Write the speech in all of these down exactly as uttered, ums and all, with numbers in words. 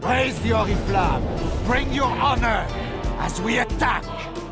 Raise the oriflamme! Bring your honor as we attack!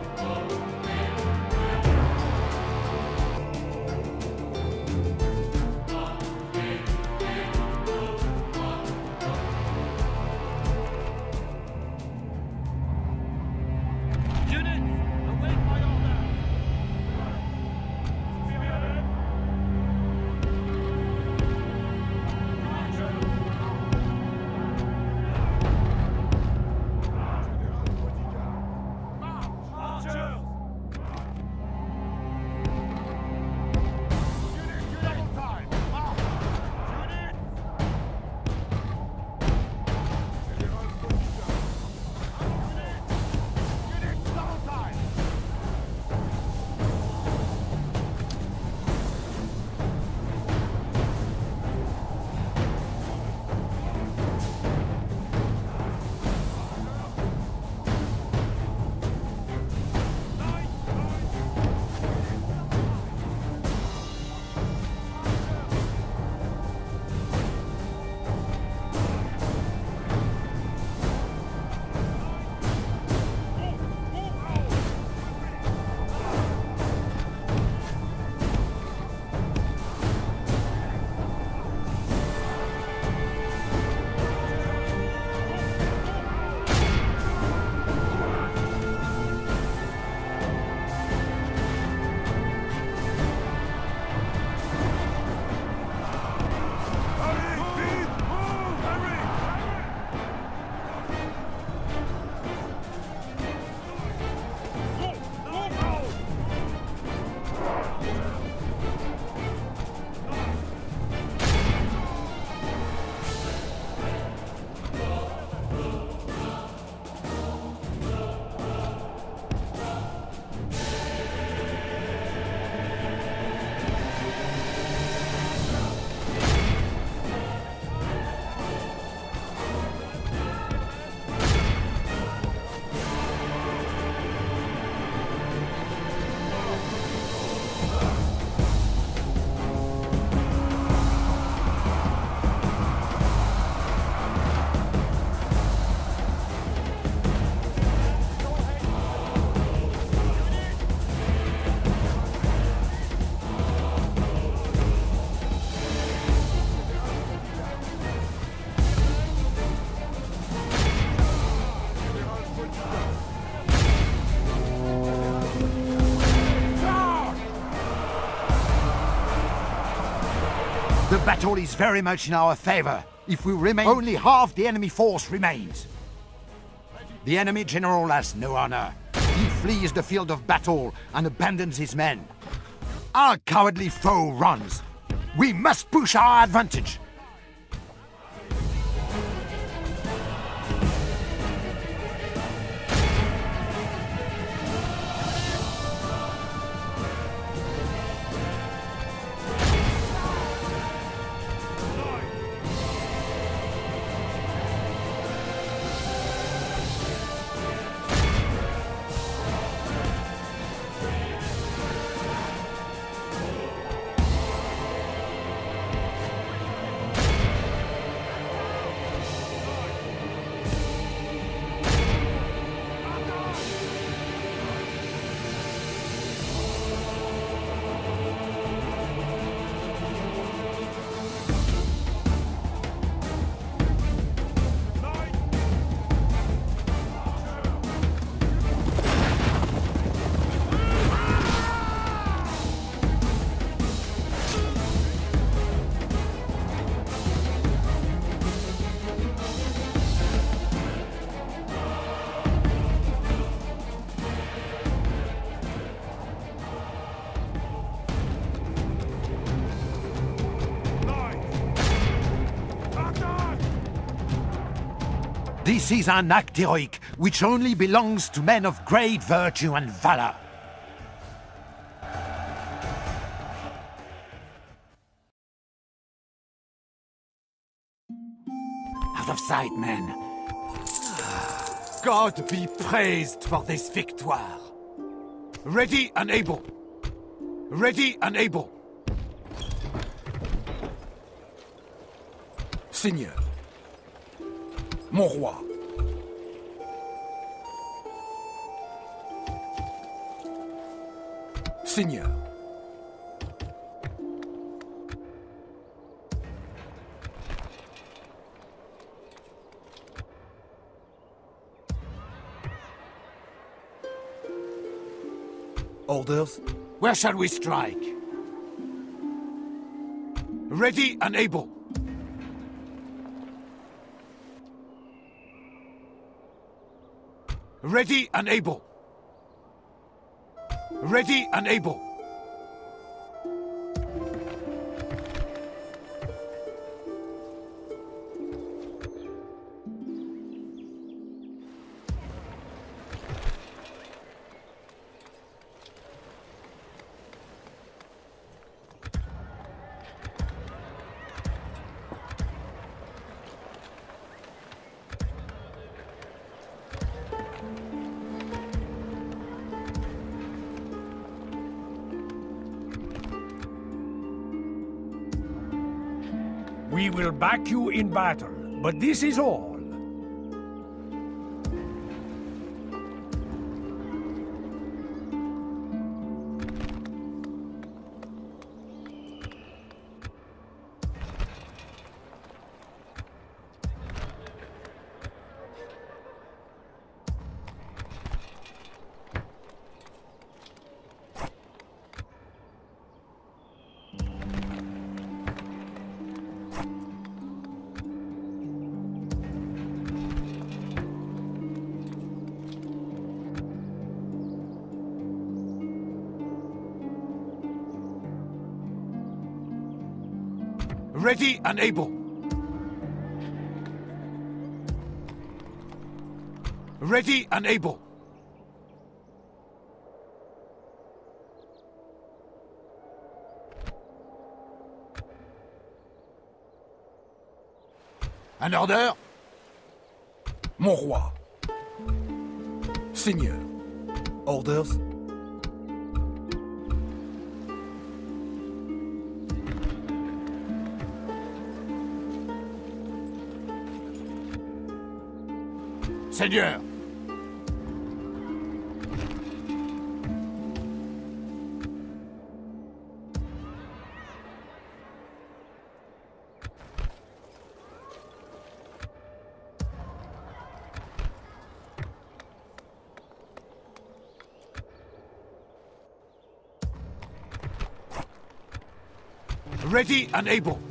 The battle is very much in our favor. If we remain, only half the enemy force remains. The enemy general has no honor. He flees the field of battle and abandons his men. Our cowardly foe runs. We must push our advantage. This is an act heroic, which only belongs to men of great virtue and valor. Out of sight, men. God be praised for this victoire. Ready and able. Ready and able. Seigneur. mon roi. Seigneur. Orders? Where shall we strike? Ready and able. Ready and able. Ready and able. We will back you in battle, but this is all. Ready and able. Ready and able. An order? Mon roi. Seigneur. Orders? Seigneur. Ready and able.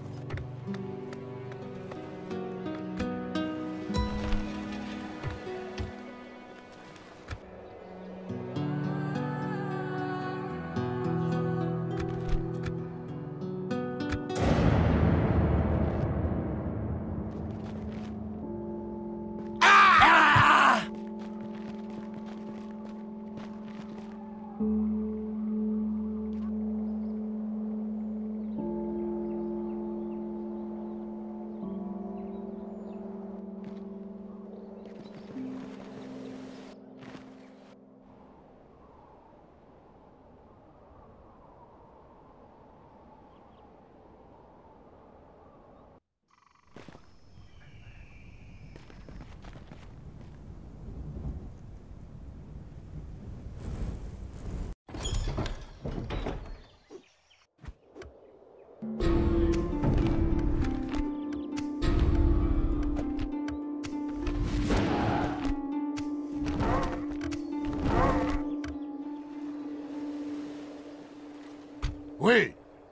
Oui.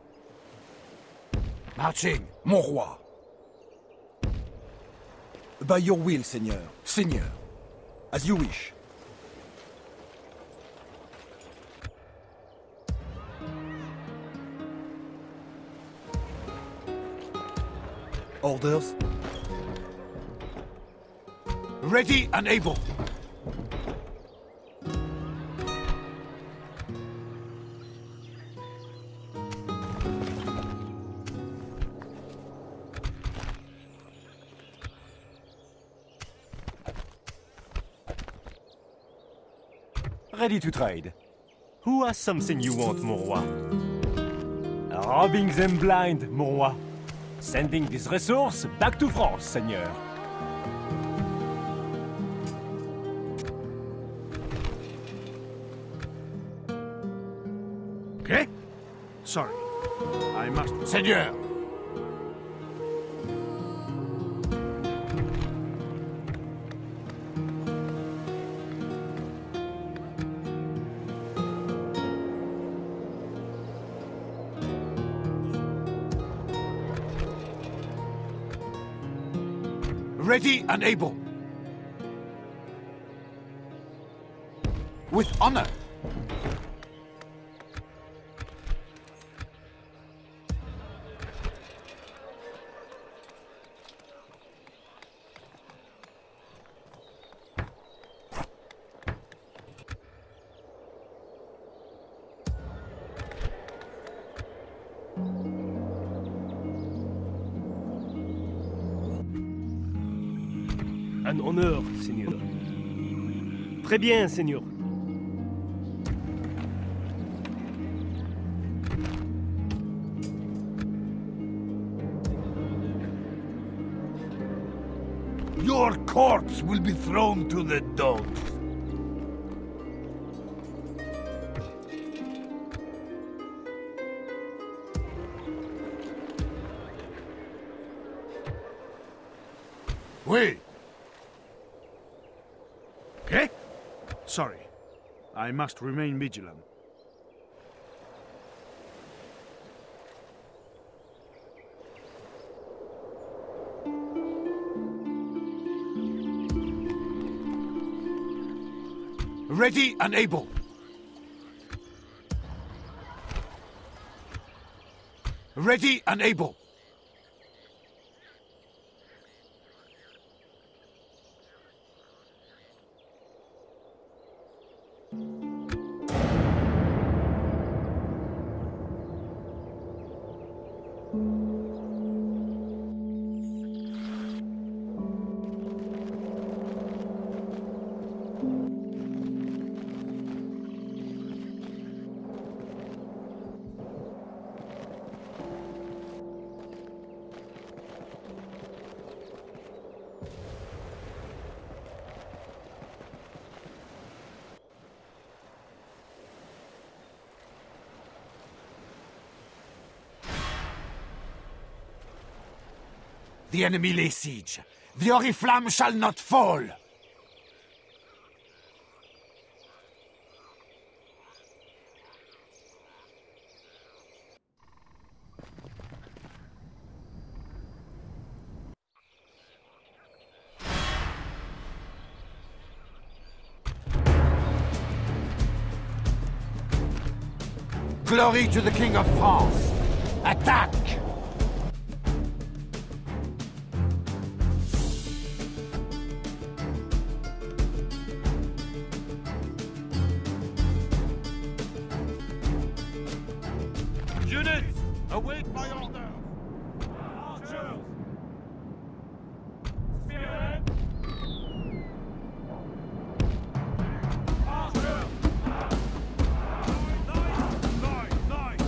Marching. Mon roi. By your will, Seigneur. Seigneur. As you wish. Orders? Ready and able. Ready to trade. Who has something you want, mon roi? Robbing them blind, mon roi. Sending this resource back to France, seigneur. Okay? Sorry. I must... Seigneur! Ready and able. With honor. Un honneur, Seigneur. Très bien, Seigneur. Your corpse will be thrown to the dogs. Oui. Okay? Sorry. I must remain vigilant. Ready and able. Ready and able. The enemy lays siege. The oriflamme shall not fall. Glory to the King of France. Attack! Units, await my order. Archers! Spearhead! Archers! Nine, nine, nine!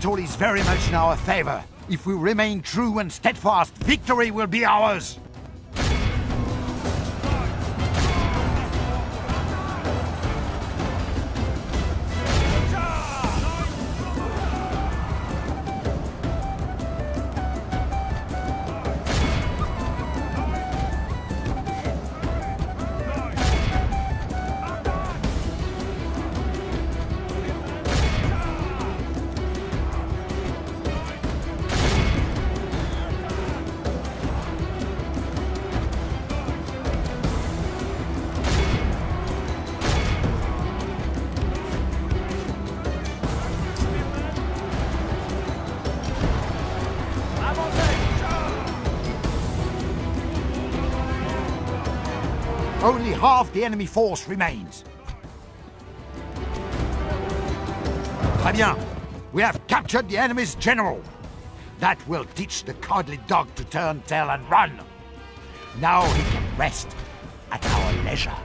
battle is very much in our favor. If we remain true and steadfast, victory will be ours. Only half the enemy force remains. Très bien. We have captured the enemy's general. That will teach the cowardly dog to turn tail and run. Now he can rest at our leisure.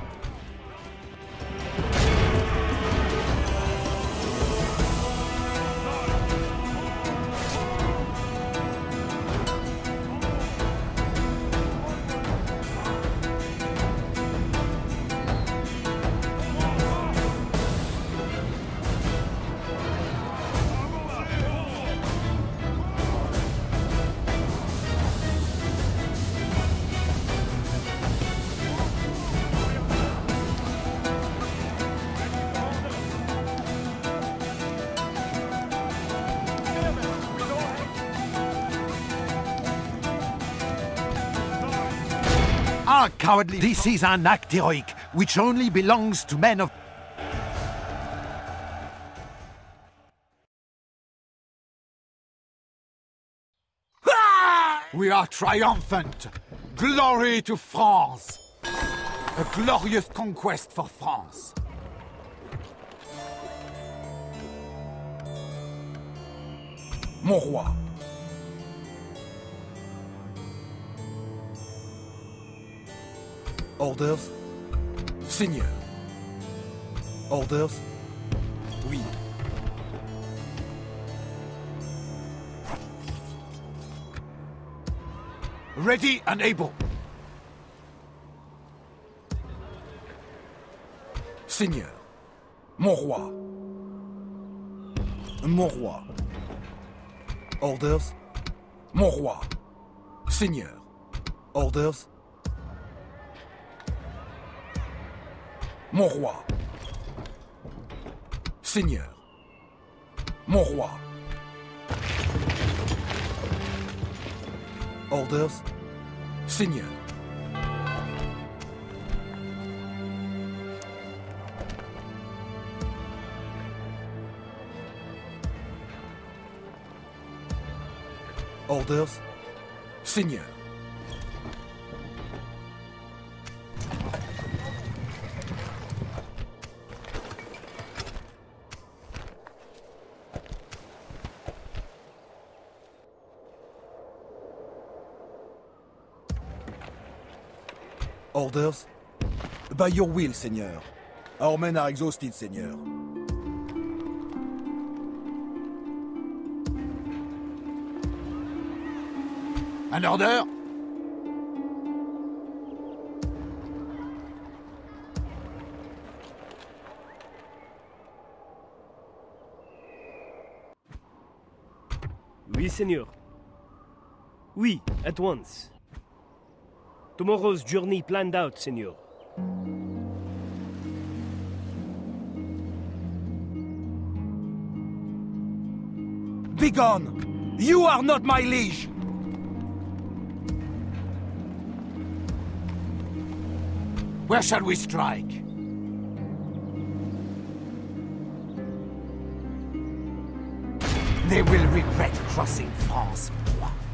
Ah, cowardly! This is an act heroic, which only belongs to men of... We are triumphant! Glory to France! A glorious conquest for France! Mon roi! Orders? Seigneur. Orders? Oui. Ready and able. Seigneur. Mon roi. Mon roi. Orders? Mon roi. Seigneur. Orders? Mon roi. Seigneur. Mon roi. Orders. Seigneur. Orders. Seigneur. Orders? By your will, Seigneur. Our men are exhausted, Seigneur. An order? Oui, Seigneur. Oui, at once. Tomorrow's journey planned out, Seigneur. Begone! You are not my liege! Where shall we strike? They will regret crossing France, roi.